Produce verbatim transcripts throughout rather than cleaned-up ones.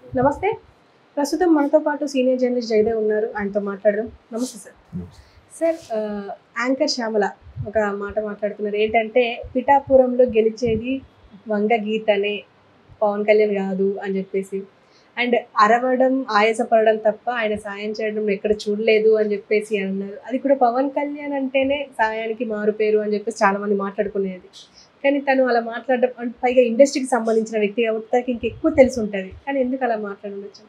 నమస్తే. ప్రస్తుతం మనతో పాటు సీనియర్ జర్నలిస్ట్ జయదేవ్ ఉన్నారు. ఆయనతో మాట్లాడదాం. నమస్తే సార్. సార్ యాంకర్ శ్యామల ఒక మాట మాట్లాడుతున్నారు. ఏంటంటే పిఠాపురంలో గెలిచేది వంగ గీతనే, పవన్ కళ్యాణ్ కాదు అని చెప్పేసి, అండ్ అరవడం ఆయాసపడడం తప్ప ఆయన సాయం చేయడం ఎక్కడ చూడలేదు అని చెప్పేసి అన్నారు. అది కూడా పవన్ కళ్యాణ్ అంటేనే సాయానికి మారు పేరు అని చెప్పేసి చాలా మంది మాట్లాడుకునేది. కానీ తను అలా మాట్లాడడం అంటే పైగా ఇండస్ట్రీకి సంబంధించిన వ్యక్తి కాబట్టి తనకి ఇంకెక్కువ తెలిసి ఉంటుంది. కానీ ఎందుకు అలా మాట్లాడవచ్చు?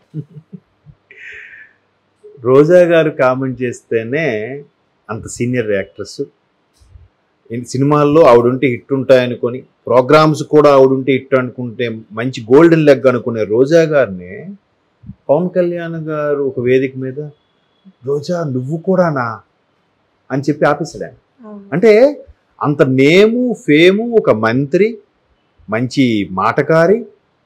రోజా గారు కామెంట్ చేస్తేనే అంత సీనియర్ యాక్ట్రెస్, సినిమాల్లో ఆవిడుంటే హిట్ ఉంటాయనుకొని, ప్రోగ్రామ్స్ కూడా ఆవిడుంటే హిట్ అనుకుంటే మంచి గోల్డెన్ లెగ్ అనుకునే రోజా గారిని పవన్ కళ్యాణ్ గారు ఒక వేదిక మీద రోజా నువ్వు కూడానా అని చెప్పి ఆపేశాడు ఆయన. అంటే అంత నేము ఫేము, ఒక మంత్రి, మంచి మాటకారి,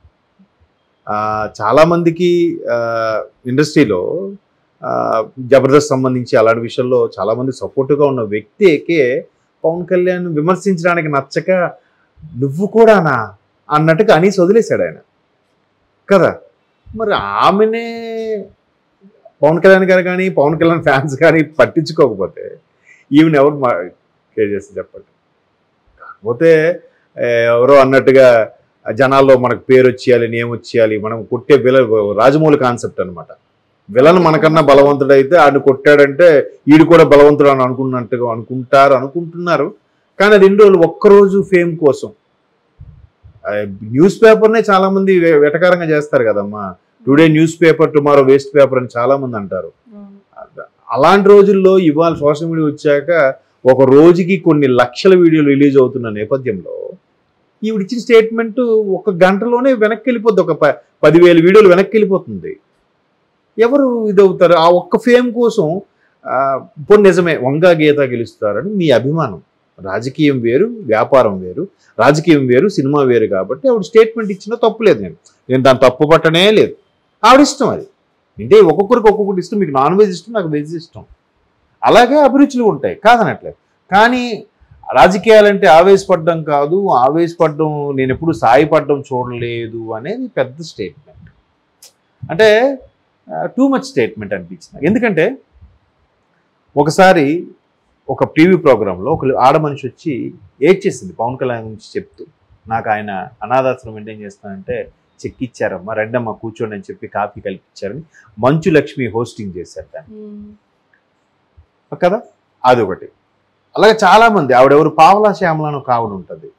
చాలామందికి ఇండస్ట్రీలో జబర్దస్త్ సంబంధించి అలాంటి విషయంలో చాలామంది సపోర్టుగా ఉన్న వ్యక్తికే పవన్ కళ్యాణ్ విమర్శించడానికి నచ్చక నువ్వు కూడానా అన్నట్టుగా అనేసి వదిలేశాడు ఆయన కదా. మరి ఆమెనే పవన్ కళ్యాణ్ గారు కానీ పవన్ కళ్యాణ్ ఫ్యాన్స్ కానీ పట్టించుకోకపోతే ఈవెన్ ఎవరు మా కేర్ చేస్తే చెప్పండి. కాకపోతే ఎవరో అన్నట్టుగా జనాల్లో మనకు పేరు వచ్చేయాలి, నేమ్ వచ్చేయాలి, మనం కొట్టే విల రాజమౌళి కాన్సెప్ట్ అనమాట. విలన్ మనకన్నా బలవంతుడైతే ఆడు కొట్టాడంటే ఈడు కూడా బలవంతుడు అని అనుకున్నట్టుగా అనుకుంటారు అనుకుంటున్నారు కానీ రెండు రోజులు ఒక్కరోజు ఫేమ్ కోసం న్యూస్ పేపర్నే చాలామంది వెటకారంగా చేస్తారు కదమ్మా. Today news paper, tomorrow waste paper అని చాలామంది అంటారు. అలాంటి రోజుల్లో ఇవాళ సోషల్ మీడియా వచ్చాక ఒక రోజుకి కొన్ని లక్షల వీడియోలు రిలీజ్ అవుతున్న నేపథ్యంలో ఈవిడిచ్చిన స్టేట్మెంట్ ఒక గంటలోనే వెనక్కి వెళ్ళిపోద్ది. ఒక ప పదివేల వీడియోలు వెనక్కి వెళ్ళిపోతుంది. ఎవరు ఇదవుతారు? ఆ ఒక్క ఫేమ్ కోసం ఇప్పుడు నిజమే వంగా గీత గెలుస్తారని మీ అభిమానం. రాజకీయం వేరు, వ్యాపారం వేరు, రాజకీయం వేరు, సినిమా వేరు. కాబట్టి ఆవిడ స్టేట్మెంట్ ఇచ్చినా తప్పులేదు. నేను నేను దాన్ని తప్పు పట్టనే లేదు. ఆవిడ ఇష్టం అది. అంటే ఒక్కొక్కరికి ఒక్కొక్కటి ఇష్టం. మీకు నాన్ వెజ్ ఇష్టం, నాకు వెజ్ ఇష్టం. అలాగే అభిరుచులు ఉంటాయి, కాదనట్లేదు. కానీ రాజకీయాలంటే ఆవేశపడడం కాదు, ఆవేశపడడం నేను ఎప్పుడు సాయపడడం చూడలేదు అనేది పెద్ద స్టేట్మెంట్. అంటే టూ మచ్ స్టేట్మెంట్ అనిపించింది. ఎందుకంటే ఒకసారి ఒక టీవీ ప్రోగ్రాంలో ఒక ఆడ మనిషి వచ్చి ఏడ్చేసింది పవన్ కళ్యాణ్ గురించి చెప్తూ, నాకు ఆయన అనాథాశ్రమం మెయింటైన్ చేస్తానంటే చెక్ ఇచ్చారమ్మా, రెండమ్మా కూర్చోండి అని చెప్పి కాఫీ కల్పించారని మంచు లక్ష్మి హోస్టింగ్ చేశారు దాన్ని కదా. అదొకటి. అలాగే చాలామంది ఆవిడెవరు పావలా శ్యామలను కావుడు ఉంటుంది,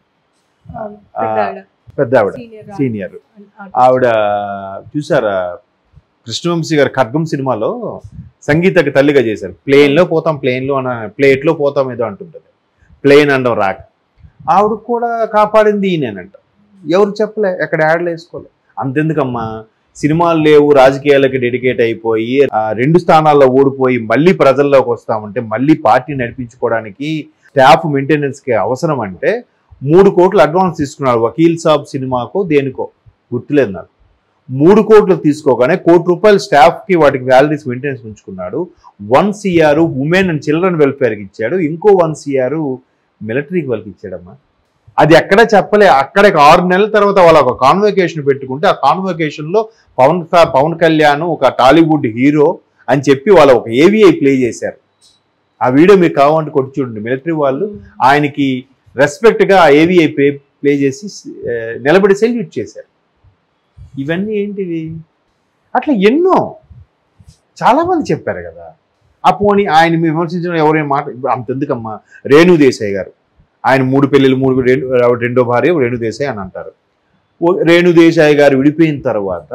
పెద్ద ఆవిడ, సీనియర్ ఆవిడ. చూసారా కృష్ణవంశీ గారు ఖడ్గం సినిమాలో సంగీతకి తల్లిగా చేశారు. ప్లేన్లో పోతాం, ప్లేన్లో అన్న ప్లేట్లో పోతాం ఏదో అంటుంటుంది, ప్లేన్ అనడం రాక. ఆవిడ కూడా కాపాడింది ఈయనేనంట. ఎవరు చెప్పలే, ఎక్కడ యాడ్లు వేసుకోలే. అంతెందుకమ్మా, సినిమాలు లేవు, రాజకీయాలకి డెడికేట్ అయిపోయి రెండు స్థానాల్లో ఓడిపోయి మళ్ళీ ప్రజల్లోకి వస్తామంటే, మళ్ళీ పార్టీ నడిపించుకోవడానికి స్టాఫ్ మెయింటెనెన్స్కి అవసరం అంటే మూడు కోట్లు అడ్వాన్స్ తీసుకున్నాడు. వకీల్ సాబ్ సినిమాకో దేనికో గుర్తులేదు నాకు. మూడు కోట్లు తీసుకోగానే కోటి రూపాయలు స్టాఫ్కి వాటికి వ్యాలిడీస్ మెయింటెనెన్స్ ఉంచుకున్నాడు. One CR women and children వెల్ఫేర్కి ఇచ్చాడు, ఇంకో వన్ సిఆర్ మిలిటరీకి వాళ్ళకి ఇచ్చాడమ్మా. అది ఎక్కడ చెప్పలే. అక్కడికి ఆరు నెలల తర్వాత వాళ్ళు ఒక కాన్వకేషన్ పెట్టుకుంటే ఆ కాన్వకేషన్లో పవన్ పవన్ కళ్యాణ్ ఒక టాలీవుడ్ హీరో అని చెప్పి వాళ్ళు ఒక ఏవిఐ ప్లే చేశారు. ఆ వీడియో మీకు కావాలంటే కొట్టి చూడండి. మిలిటరీ వాళ్ళు ఆయనకి రెస్పెక్ట్గా ఆ ఏవిఐ ప్లే ప్లే చేసి నిలబడి సెల్యూట్ చేశారు. ఇవన్నీ ఏంటివి? అట్లా ఎన్నో చాలామంది చెప్పారు కదా. ఆ పోనీ ఆయన విమర్శించడం ఎవరైనా మాట అంతెందుకమ్మా. రేణు దేశాయ్ గారు, ఆయన మూడు పెళ్ళిళ్ళు, మూడు రెండో భార్య రేణు దేశాయ్ అని అంటారు. రేణు దేశాయ్ గారు విడిపోయిన తర్వాత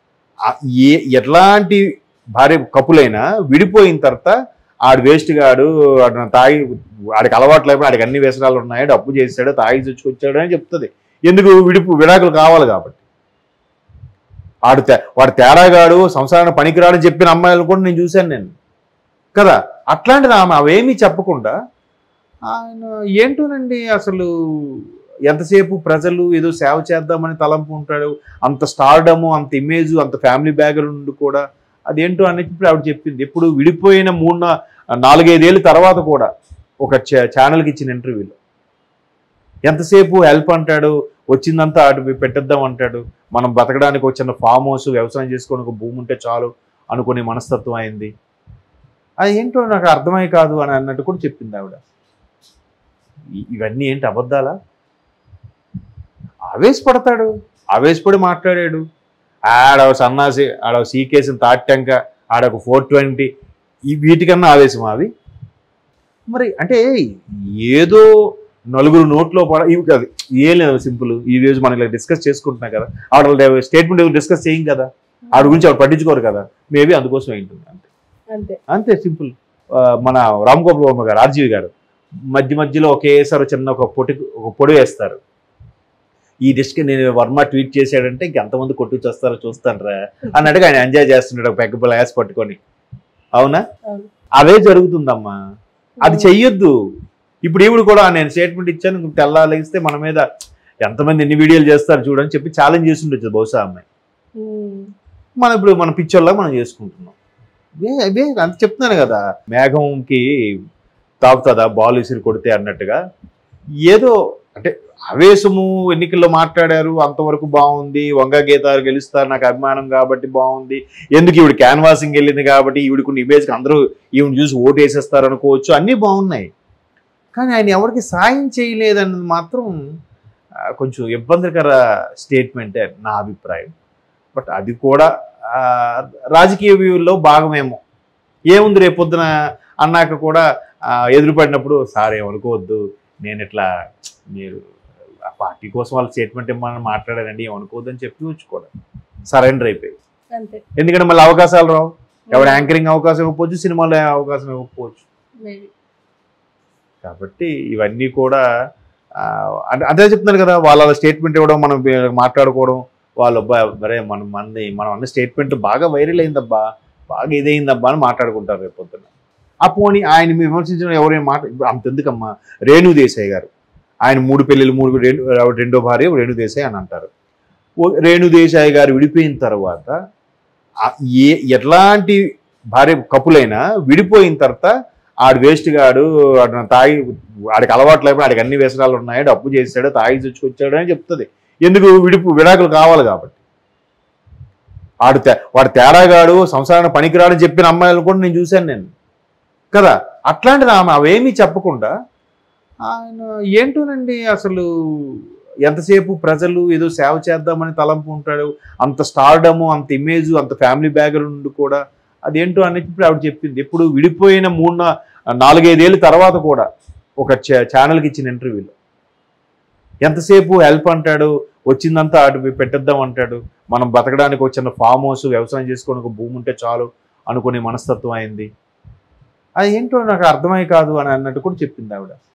ఏ ఎట్లాంటి భార్య కపులైనా విడిపోయిన తర్వాత ఆడు వేస్ట్ గాడు, తాగి ఆడికి అలవాటు లేకపోతే ఆడికి అన్ని వ్యసనాలు ఉన్నాయి, డబ్బు చేశాడు, తాగి తెచ్చుకొచ్చాడు అని చెప్తుంది. ఎందుకు? విడిపు విడాకులు కావాలి కాబట్టి. వాడు వాడు తేడాగాడు, సంసారాన్ని పనికిరాడని చెప్పిన అమ్మాయిలు కూడా నేను చూశాను నేను కదా. అట్లాంటిది ఆమె అవేమీ చెప్పకుండా ఆయన ఏంటోనండి అసలు ఎంతసేపు ప్రజలు ఏదో సేవ చేద్దామని తలంపు ఉంటాడు. అంత స్టార్డము, అంత ఇమేజ్, అంత ఫ్యామిలీ బ్యాక్గ్రౌండ్ కూడా అదేంటో అనేది ఇప్పుడు ఆవిడ చెప్పింది. ఇప్పుడు విడిపోయిన మూడు నాలుగైదేళ్ళ తర్వాత కూడా ఒక ఛానల్కి ఇచ్చిన ఇంటర్వ్యూలో ఎంతసేపు హెల్ప్ అంటాడు, వచ్చిందంతా అటు పెట్టేద్దాం అంటాడు, మనం బతకడానికి వచ్చిన ఫామ్ హౌస్, వ్యవసాయం చేసుకోవడానికి భూమి ఉంటే చాలు అనుకునే మనస్తత్వం అయింది. అది ఏంటో నాకు అర్థమై కాదు అని అన్నట్టు కూడా చెప్పింది ఆవిడ. ఇవన్నీ ఏంటి అబద్ధాలా? ఆవేశపడతాడు, ఆవేశపడి మాట్లాడాడు. ఆడవ సన్నాసి, ఆడవ సీకేసిన తాటంక, ఆడొక ఫోర్ ట్వంటీ ఈ వీటికన్నా ఆవేశం అవి. మరి అంటే ఏదో నలుగురు నోట్లో పడ ఇవి కాదు, ఏం లేదు, సింపుల్. ఈ రోజు మనం ఇలా డిస్కస్ చేసుకుంటున్నాం కదా, ఆవిడ స్టేట్మెంట్ డిస్కస్ చేయం కదా, ఆవిడ గురించి ఆవిడ పట్టించుకోరు కదా, మేబీ అందుకోసం ఏంటుంది అంతే అంతే అంతే సింపుల్. మన రామ్ గోపాల్ వర్మ గారు, ఆర్జీవి గారు మధ్య మధ్యలో ఒకేసారి చిన్న ఒక పొడి ఒక పొడి వేస్తారు. ఈ డిస్క్ నేను వర్మ ట్వీట్ చేశాడంటే ఇంకెంతమంది కొట్టు చేస్తారో చూస్తాను రా అన్నట్టుగా ఆయన ఎంజాయ్ చేస్తున్నాడు ఒక పెగ్గ యాస్ పట్టుకొని. అవునా? అవే జరుగుతుందమ్మా, అది చెయ్యొద్దు. ఇప్పుడు ఈవిడ కూడా నేను స్టేట్మెంట్ ఇచ్చాను, తెల్లాలిస్తే మన మీద ఎంతమంది ఎన్ని వీడియోలు చేస్తారు చూడని చెప్పి ఛాలెంజ్ చేసి ఉండొచ్చు బహుశా అమ్మాయి. మనం ఇప్పుడు మన పిక్చర్లా మనం చేసుకుంటున్నాం. అవే అంత చెప్తున్నాను కదా, మేఘంకి తాగుతుందా బాల్ విసిరి కొడితే అన్నట్టుగా. ఏదో అంటే ఆవేశము, ఎన్నికల్లో మాట్లాడారు అంతవరకు బాగుంది, వంగ గీతాలు గెలుస్తారు నాకు అభిమానం కాబట్టి బాగుంది, ఎందుకు ఈవిడ క్యాన్వాసింగ్ వెళ్ళింది కాబట్టి ఈవిడకున్న ఇమేజ్కి అందరూ ఈవిడ చూసి ఓటు వేసేస్తారు అనుకోవచ్చు, అన్నీ బాగున్నాయి. కానీ ఆయన ఎవరికి సాయం చేయలేదన్నది మాత్రం కొంచెం ఇబ్బందికర స్టేట్మెంటే నా అభిప్రాయం. బట్ అది కూడా రాజకీయ వ్యూల్లో భాగమేమో. ఏముంది, రేపొద్దున అన్నాక కూడా ఎదురుపడినప్పుడు సార్ ఏమనుకోవద్దు, నేను ఇట్లా మీరు ఆ పార్టీ కోసం వాళ్ళ స్టేట్మెంట్ ఇవ్వమని మాట్లాడారండి, ఏమనుకోవద్దు అని చెప్పి ఉంచుకోవడం, సరెండర్ అయిపోయి. ఎందుకంటే మళ్ళీ అవకాశాలు రావు, ఎవరు యాంకరింగ్ అవకాశం ఇవ్వకపోవచ్చు, సినిమాలో అవకాశం ఇవ్వకపోవచ్చు. కాబట్టి ఇవన్నీ కూడా అంటే అదే చెప్తున్నారు కదా, వాళ్ళ స్టేట్మెంట్ ఇవ్వడం, మనం మాట్లాడుకోవడం, వాళ్ళు అబ్బా మరే మనం మంది మనం అన్న స్టేట్మెంట్ బాగా వైరల్ అయిందబ్బా, బాగా ఇదైందబ్బా అని మాట్లాడుకుంటారు రేపు పొద్దున్న. ఆ పోనీ ఆయన విమర్శించడం ఎవరైనా మాట అంతెందుకమ్మా, రేణు దేశాయ్ గారు, ఆయన మూడు పెళ్ళిళ్ళు, మూడు రెండు రెండో భార్య రేణు దేశాయ్ అని అంటారు. రేణు దేశాయ్ గారు విడిపోయిన తర్వాత ఏ ఎట్లాంటి భార్య కపులైనా విడిపోయిన తర్వాత ఆడు వేస్ట్ గాడు, తాగి ఆడికి అలవాటు లేకపోతే ఆడికి అన్ని వ్యసనాలు ఉన్నాయి, అప్పు చేశాడు, తాగి తెచ్చుకొచ్చాడు అని చెప్తుంది. ఎందుకు? విడిపు విడాకులు కావాలి కాబట్టి. ఆడు వాడు తేడాగాడు, సంసారాన్ని పనికిరాడని చెప్పిన అమ్మాయిలు కూడా నేను చూశాను నేను కదా. అట్లాంటిది ఆమె అవేమీ చెప్పకుండా ఆయన ఏంటోనండి అసలు ఎంతసేపు ప్రజలు ఏదో సేవ చేద్దామని తలంపు ఉంటాడు. అంత స్టార్డము, అంత ఇమేజ్, అంత ఫ్యామిలీ బ్యాక్గ్రౌండ్ కూడా అదేంటో అనేది ఇప్పుడు ఆవిడ చెప్పింది. ఇప్పుడు విడిపోయిన మూడు నాలుగైదేళ్ళ తర్వాత కూడా ఒక ఛానల్కి ఇచ్చిన ఇంటర్వ్యూలో ఎంతసేపు హెల్ప్ అంటాడు, వచ్చిందంతా అటు పెట్టేద్దాం అంటాడు, మనం బతకడానికి వచ్చిన ఫామ్ హౌస్, వ్యవసాయం చేసుకోవడానికి భూమి ఉంటే చాలు అనుకునే మనస్తత్వం అయింది. అది ఏంటో నాకు అర్థమై కాదు అని అన్నట్టు కూడా చెప్పింది ఆవిడ.